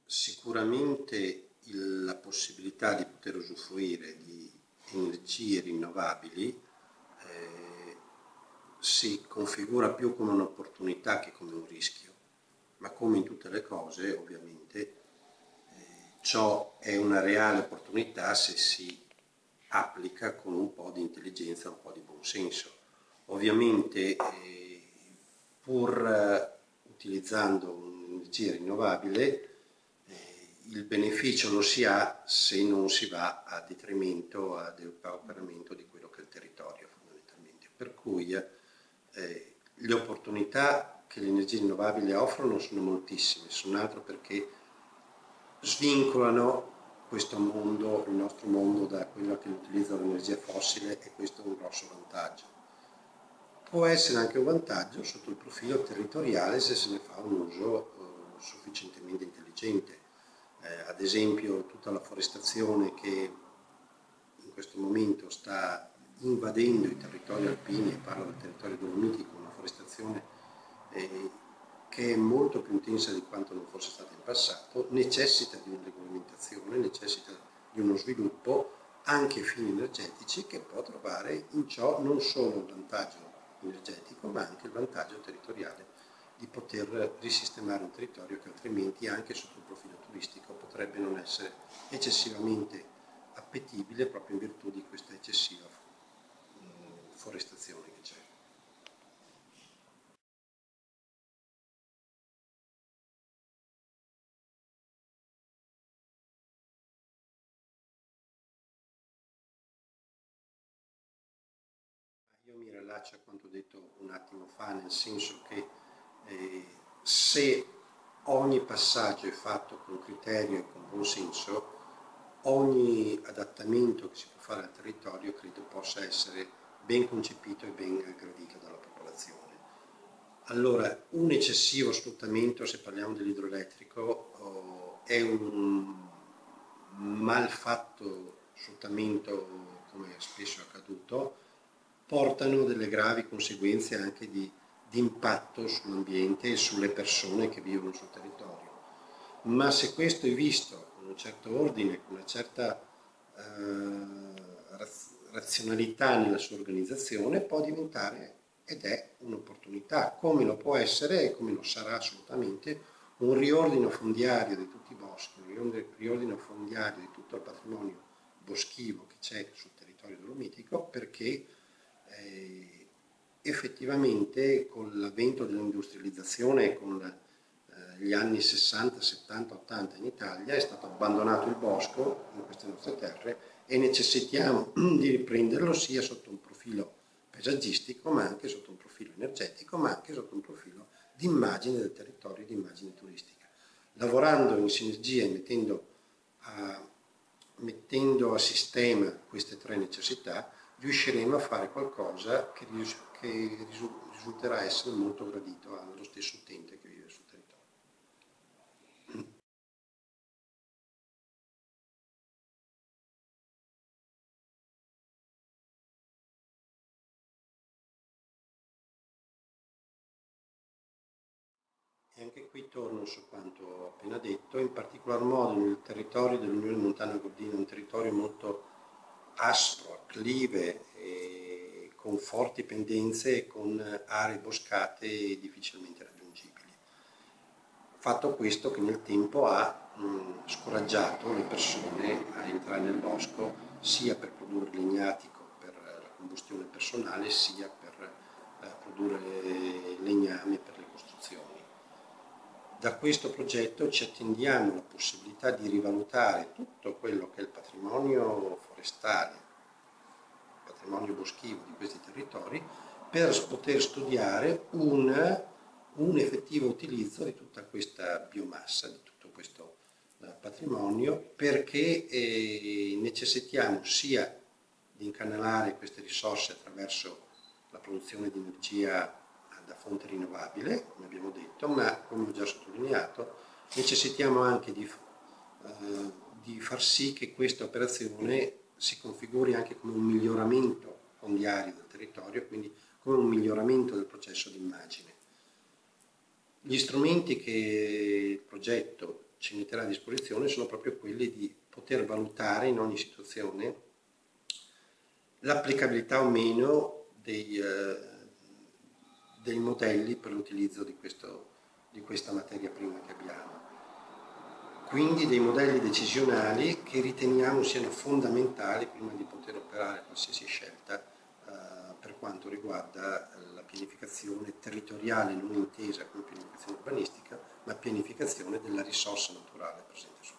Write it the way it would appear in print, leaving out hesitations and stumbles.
Sicuramente la possibilità di poter usufruire di energie rinnovabili si configura più come un'opportunità che come un rischio, ma come in tutte le cose ovviamente ciò è una reale opportunità se si applica con un po' di intelligenza, un po' di buonsenso. Ovviamente pur utilizzando un'energia rinnovabile il beneficio lo si ha se non si va a detrimento, a depauperamento di quello che è il territorio fondamentalmente. Per cui le opportunità che le energie rinnovabili offrono sono moltissime, se non altro perché svincolano questo mondo, il nostro mondo, da quello che è l'utilizzo dell'energia fossile, e questo è un grosso vantaggio. Può essere anche un vantaggio sotto il profilo territoriale se se ne fa un uso sufficientemente intelligente. Ad esempio tutta la forestazione che in questo momento sta invadendo i territori alpini, e parlo del territorio dolomitico, una forestazione che è molto più intensa di quanto non fosse stata in passato, necessita di una regolamentazione, necessita di uno sviluppo anche fini energetici, che può trovare in ciò non solo il vantaggio energetico ma anche il vantaggio territoriale di poter risistemare un territorio che altrimenti anche sotto il profilo turistico potrebbe non essere eccessivamente appetibile proprio in virtù di questa eccessiva forestazione che c'è. Io mi rilaccio a quanto detto un attimo fa, nel senso che se ogni passaggio è fatto con criterio e con buon senso, ogni adattamento che si può fare al territorio credo possa essere ben concepito e ben gradito dalla popolazione. Allora, un eccessivo sfruttamento, se parliamo dell'idroelettrico, è un malfatto sfruttamento, come spesso è accaduto, portano delle gravi conseguenze anche di impatto sull'ambiente e sulle persone che vivono sul territorio. Ma se questo è visto con un certo ordine, con una certa razionalità nella sua organizzazione, può diventare, ed è un'opportunità, come lo può essere e come lo sarà assolutamente, un riordino fondiario di tutti i boschi, un riordino fondiario di tutto il patrimonio boschivo che c'è sul territorio dolomitico, perché effettivamente con l'avvento dell'industrializzazione e con gli anni 60, 70, 80 in Italia è stato abbandonato il bosco in queste nostre terre e necessitiamo di riprenderlo sia sotto un profilo paesaggistico, ma anche sotto un profilo energetico, ma anche sotto un profilo di immagine del territorio e di immagine turistica. Lavorando in sinergia e mettendo a sistema queste tre necessità, riusciremo a fare qualcosa che risulterà essere molto gradito allo stesso utente che vive sul territorio. E anche qui torno su quanto ho appena detto, in particolar modo nel territorio dell'Unione Montana Gordina, un territorio molto aspro, acclive, con forti pendenze e con aree boscate difficilmente raggiungibili. Fatto questo che nel tempo ha scoraggiato le persone a entrare nel bosco, sia per produrre legnatico per la combustione personale, sia per produrre legname per le costruzioni. Da questo progetto ci attendiamo la possibilità di rivalutare tutto quello che è il patrimonio forestale, il patrimonio boschivo di questi territori, per poter studiare un effettivo utilizzo di tutta questa biomassa, di tutto questo patrimonio, perché necessitiamo sia di incanalare queste risorse attraverso la produzione di energia da fonte rinnovabile, come abbiamo detto, ma come ho già sottolineato, necessitiamo anche di far sì che questa operazione si configuri anche come un miglioramento fondiario del territorio, quindi come un miglioramento del processo di immagine. Gli strumenti che il progetto ci metterà a disposizione sono proprio quelli di poter valutare in ogni situazione l'applicabilità o meno dei modelli per l'utilizzo di questa materia prima che abbiamo. Quindi dei modelli decisionali che riteniamo siano fondamentali prima di poter operare qualsiasi scelta per quanto riguarda la pianificazione territoriale non intesa come pianificazione urbanistica, ma pianificazione della risorsa naturale presente sul